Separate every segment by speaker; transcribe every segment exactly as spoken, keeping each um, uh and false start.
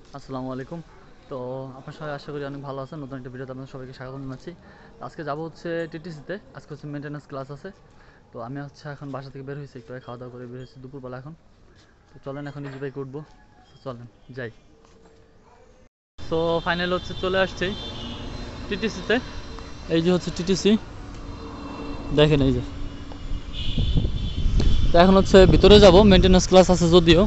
Speaker 1: আসসালামু আলাইকুম। তো আপনার সবাই আশা করি অনেক ভালো আছেন। নতুন একটা ভিডিওতে আপনাদের সবাইকে স্বাগত জানাচ্ছি। তো আজকে যাব হচ্ছে টিটিসিতে। আজকে হচ্ছে মেইনটেন্যান্স ক্লাস আছে। তো আমি হচ্ছে এখন বাসা থেকে বের হয়েছি, একটু আগে খাওয়া দাওয়া করে বের হয়েছি দুপুরবেলা এখন। তো চলেন এখন ইজি বাইকে উঠবো। তো চলেন যাই। তো ফাইনাল হচ্ছে চলে আসছি টিটিসিতে। এই যে হচ্ছে টিটিসি, দেখেন এই যে। তো এখন হচ্ছে ভিতরে যাব, মেইনটেন্যান্স ক্লাস আছে যদিও।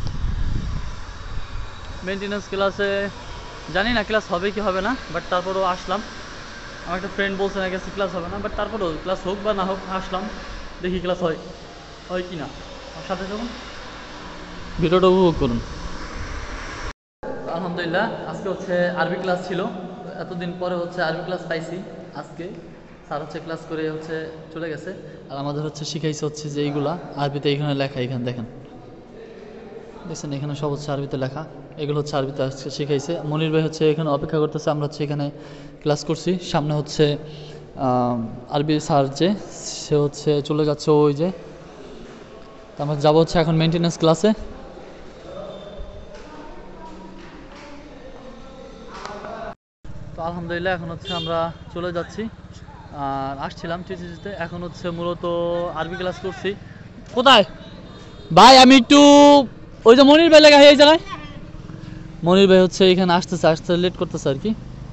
Speaker 1: মেইনটেন্যান্স ক্লাসে জানি না ক্লাস হবে কি হবে না, বাট তারপরেও আসলাম। আমার একটা ফ্রেন্ড বলছে না গেছে ক্লাস হবে না, বাট তারপরেও ক্লাস হোক বা না হোক আসলাম, দেখি ক্লাস হয় হয় কি না। আমার সাথে যখন ভিডিওটা উপভোগ করুন। আলহামদুলিল্লাহ আজকে হচ্ছে আরবি ক্লাস ছিল। এতদিন পরে হচ্ছে আরবি ক্লাস পাইছি আজকে। স্যার হচ্ছে ক্লাস করে হচ্ছে চলে গেছে। আর আমাদের হচ্ছে শিখাইছে হচ্ছে যে এইগুলা আরবিতে, এখানে লেখা, এখানে দেখেন, দেখছেন এখানে সব হচ্ছে আরবিতে লেখা। এগুলো হচ্ছে আরবিতে আজকে শিখাইছে। মনির ভাই হচ্ছে এখানে অপেক্ষা করতেছে, আমরা হচ্ছে এখানে ক্লাস করছি। সামনে হচ্ছে আরবি স্যার যে, সে হচ্ছে চলে যাচ্ছে ওই যে। তো আমরা যাবো হচ্ছে এখন মেনটেন্যান্স ক্লাসে। তো আলহামদুলিল্লাহ এখন হচ্ছে আমরা চলে যাচ্ছি। আর আসছিলাম টিটিসিতে, এখন হচ্ছে মূলত আরবি ক্লাস করছি। কোথায় ভাই? আমি একটু ওই যে মনির ভাই লেখা এই জায়গায়, মনির ভাই হচ্ছে এখানে আসতেছে, আসতে লেট করতেছে আর কি।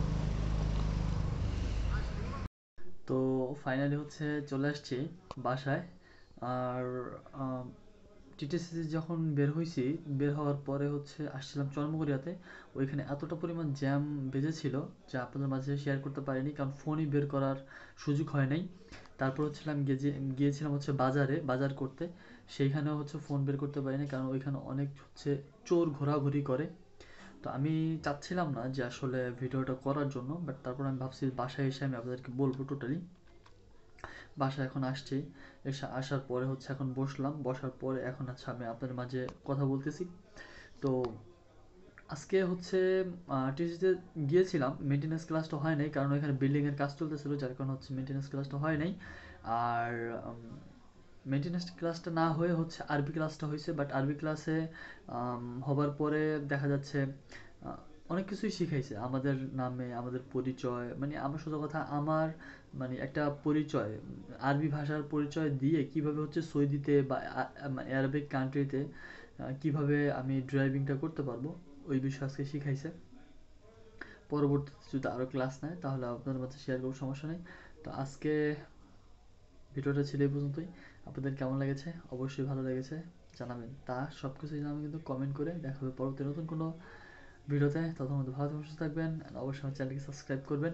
Speaker 1: তো ফাইনালি হচ্ছে চলে আসছি বাসায়। আর টিটিসি যখন বের হয়েছি, বের হওয়ার পরে হচ্ছে আসছিলাম চরমুগরিয়াতে। ওইখানে এতটা পরিমাণ জ্যাম বেজেছিল যা আপনাদের মাঝে শেয়ার করতে পারিনি, কারণ ফোনই বের করার সুযোগ হয় নাই। তারপর হচ্ছিলাম গিয়েছিলাম হচ্ছে বাজারে বাজার করতে। সেইখানেও হচ্ছে ফোন বের করতে পারিনি, কারণ ওইখানে অনেক হচ্ছে চোর ঘোরাঘুরি করে। তো আমি চাচ্ছিলাম না যে আসলে ভিডিওটা করার জন্য, বাট তারপর আমি ভাবছি বাসায় এসে আমি আপনাদেরকে বলবো টোটালি। বাসায় এখন আসছি। এসে আসার পরে হচ্ছে এখন বসলাম, বসার পরে এখন হচ্ছে আমি আপনাদের মাঝে কথা বলতেছি। তো আজকে হচ্ছে টিসিতে গিয়েছিলাম, মেনটেন্যান্স ক্লাসটা হয় নাই, কারণ এখানে বিল্ডিং এর কাজ চলতেছিল, যার কারণে হচ্ছে মেনটেন্যান্স ক্লাসটা হয় নাই। আর মেনটেন্যান্স ক্লাসটা না হয়ে হচ্ছে আরবি ক্লাসটা হয়েছে, বাট আরবি ক্লাসে হবার পরে দেখা যাচ্ছে আহ, অনেক কিছুই শিখাইছে আমাদের নামে, আমাদের পরিচয়, মানে আমার সোজা কথা আমার মানে একটা পরিচয়, আরবি ভাষার পরিচয় দিয়ে কিভাবে হচ্ছে সৌদিতে বা আরবিক কান্ট্রিতে কিভাবে আমি ড্রাইভিংটা করতে পারবো, ওই বিষয়ে আজকে শিখাইছে। পরবর্তীতে যদি আরও ক্লাস নেয় তাহলে আপনাদের মধ্যে শেয়ার করবো, সমস্যা নেই। তো আজকে ভিডিওটা ছিল এই পর্যন্তই। আপনাদের কেমন লেগেছে? অবশ্যই ভালো লেগেছে জানাবেন। তা সব কিছুই জানাবেন কিন্তু কমেন্ট করে। দেখা হবে পরবর্তী নতুন কোনো ভিডিওতে। তখন মধ্যে ভালো থাকবেন, সুস্থ থাকবেন। অবশ্যই আমার চ্যানেলকে সাবস্ক্রাইব করবেন।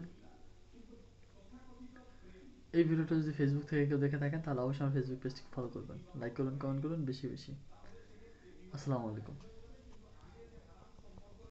Speaker 1: এই ভিডিওটা যদি ফেসবুক থেকে কেউ দেখে থাকেন তাহলে অবশ্যই আমার ফেসবুক পেজটিকে ফলো করবেন, লাইক করবেন, কমেন্ট করবেন বেশি বেশি। আসসালামু আলাইকুম।